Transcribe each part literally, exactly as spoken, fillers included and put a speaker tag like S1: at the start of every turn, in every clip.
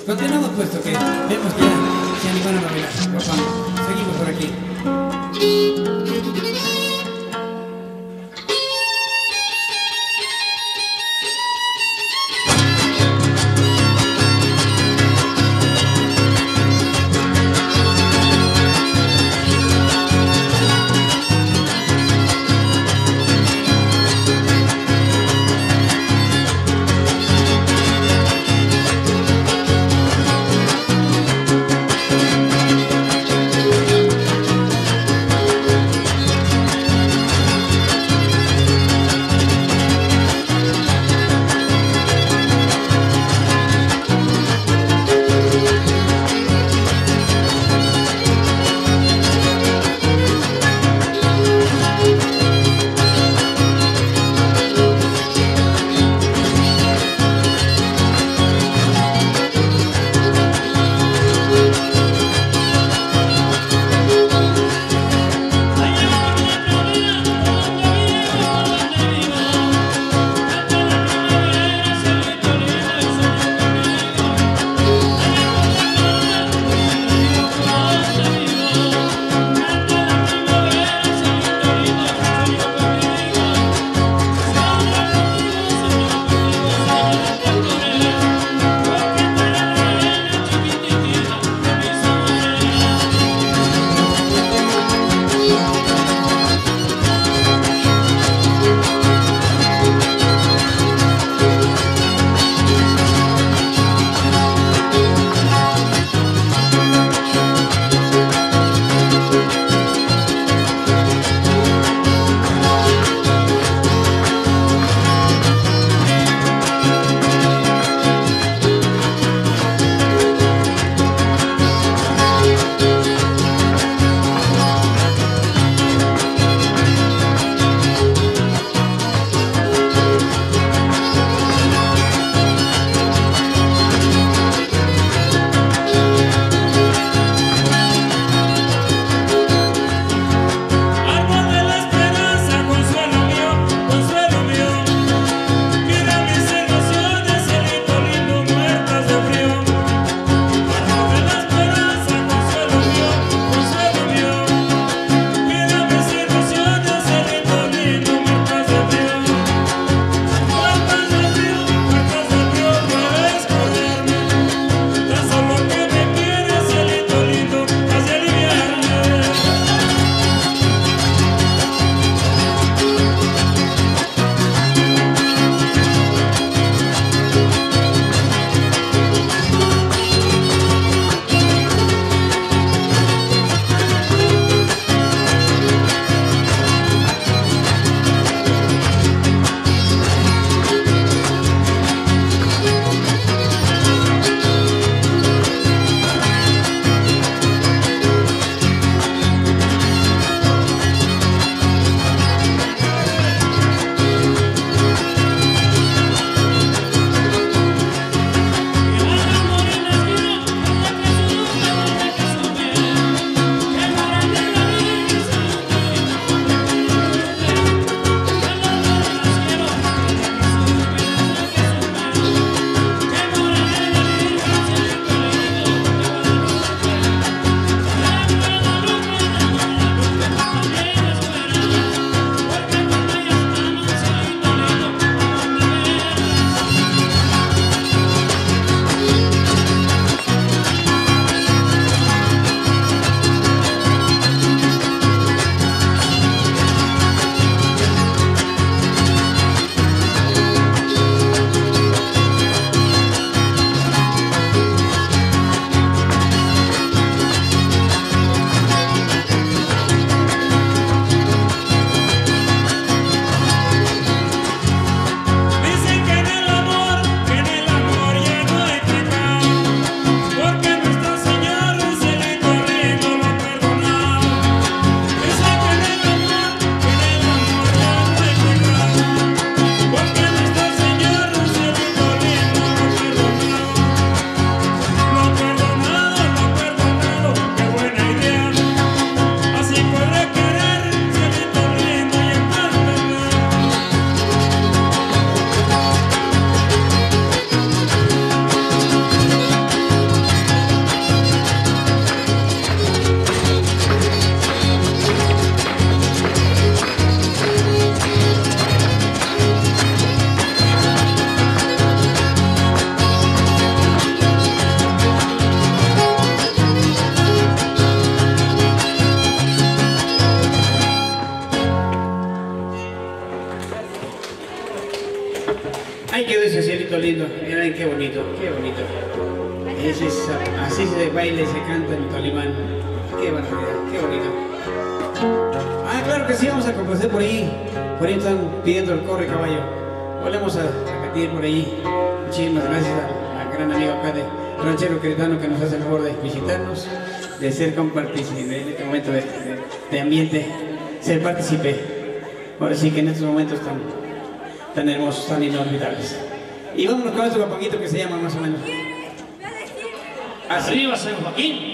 S1: Continuamos puesto que vemos que ya se animaron a bailar. Por favor, seguimos por aquí. ven qué bonito, qué bonito. Ese es, así se baila y se canta en Tolimán. Qué barbaridad, qué bonito. Ah, claro que sí, vamos a complacer por ahí. Por ahí están pidiendo el corre caballo. Volvemos a repetir por ahí. Muchísimas gracias al gran amigo acá de Ranchero Queretano que nos hace el favor de visitarnos, de ser compartícipe en este momento de, de, de ambiente, ser partícipe. Ahora sí que en estos momentos tan, tan hermosos, tan inolvidables. Y vámonos con otro guapanguito que se llama más o menos. Así.
S2: Arriba San Joaquín.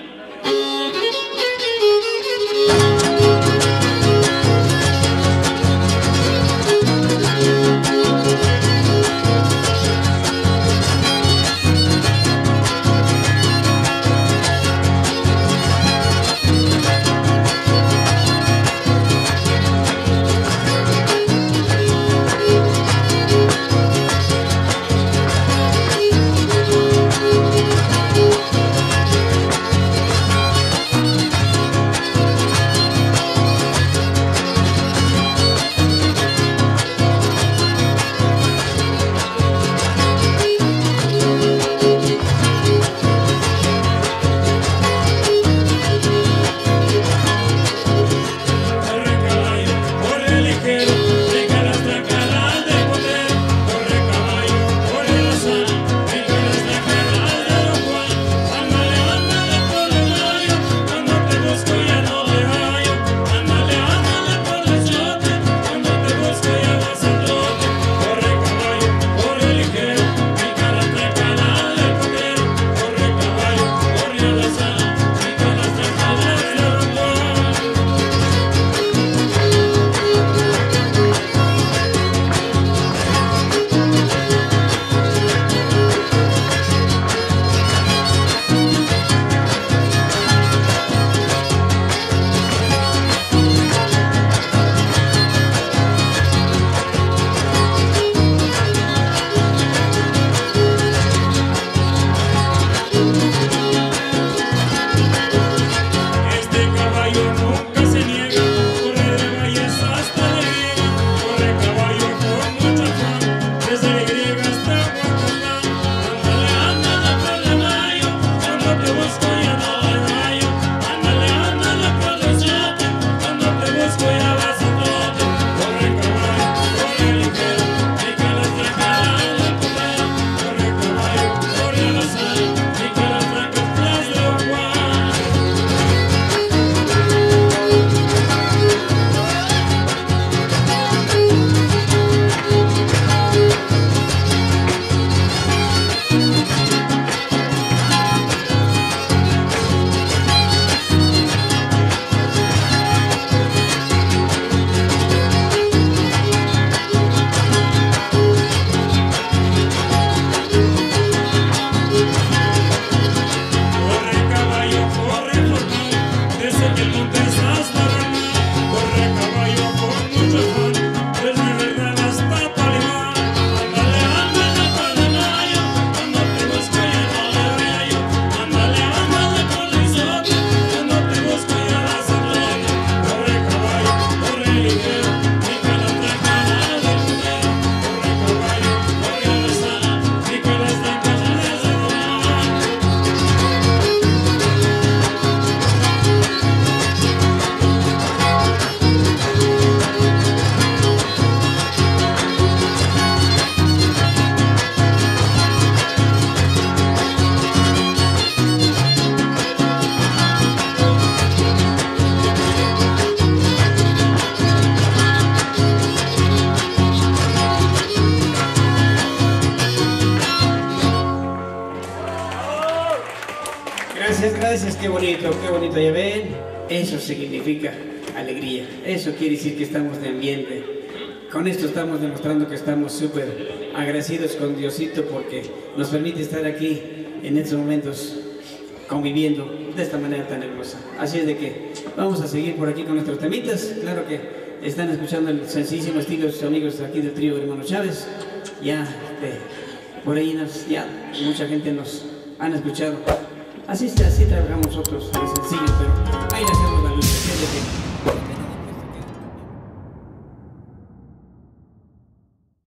S1: Gracias, gracias, qué bonito, qué bonito, ya ven, eso significa alegría, eso quiere decir que estamos de ambiente. Con esto estamos demostrando que estamos súper agradecidos con Diosito porque nos permite estar aquí en estos momentos conviviendo de esta manera tan hermosa. Así es de que vamos a seguir por aquí con nuestros temitas. Claro que están escuchando el sencillísimo estilo de sus amigos aquí del trío Hermano Chávez. Ya, este, por ahí nos, ya mucha gente nos han escuchado. Así, así trabajamos nosotros, es sencillo, pero